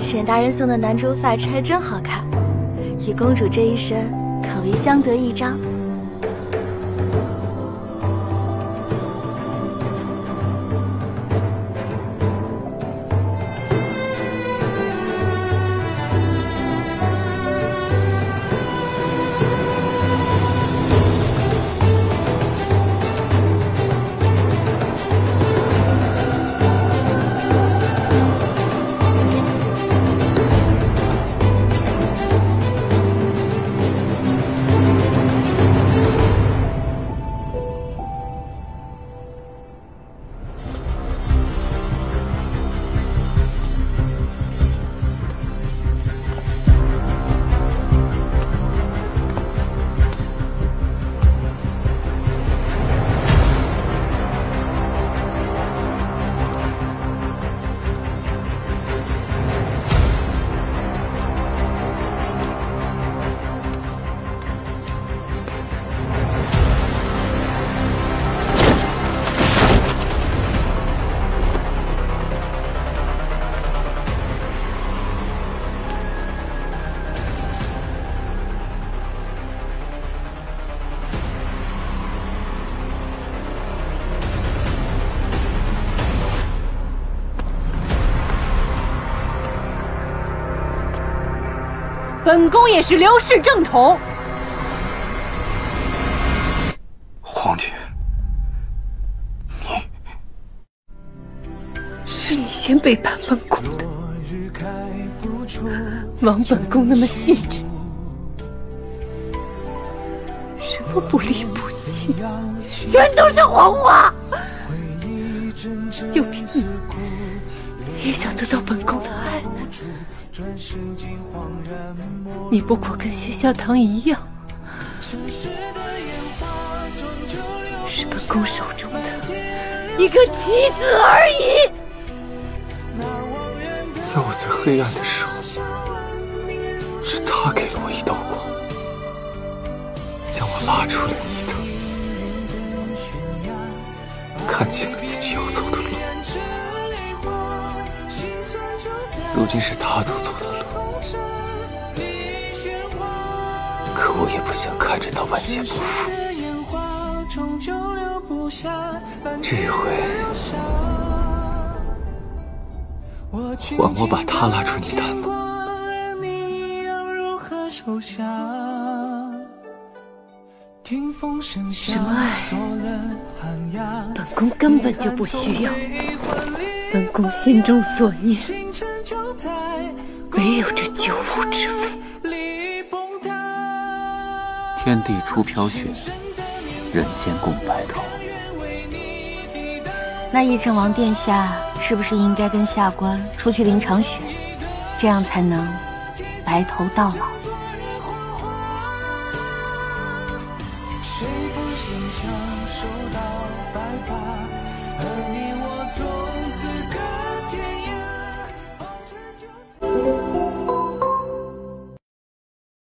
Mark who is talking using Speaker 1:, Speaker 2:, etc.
Speaker 1: 沈大人送的男主发钗真好看，与公主这一身可谓相得益彰。
Speaker 2: 本宫也是刘氏正统。
Speaker 3: 皇帝，
Speaker 2: 是你先背叛本宫的，枉本宫那么信任你，什么不离不弃，全都是谎话。就凭你，也想得到本宫的爱？你不过跟薛孝堂一样，是本宫手中的一个棋子而已。
Speaker 3: 在我最黑暗的时候，是他给了我一道光，将我拉出了泥潭，看清了自己要走的路。如今是他走错的路，可我也不想看着他万劫不复。这一回，换我把他拉出泥潭吧。
Speaker 2: 什么爱，本宫根本就不需要。本宫心中所念，唯有这九府之妃。
Speaker 4: 天地出飘雪，人间共白头。
Speaker 1: 那议政王殿下是不是应该跟下官出去淋场雪，这样才能白头到老？谁不想享受到白发，而你我从此隔天涯。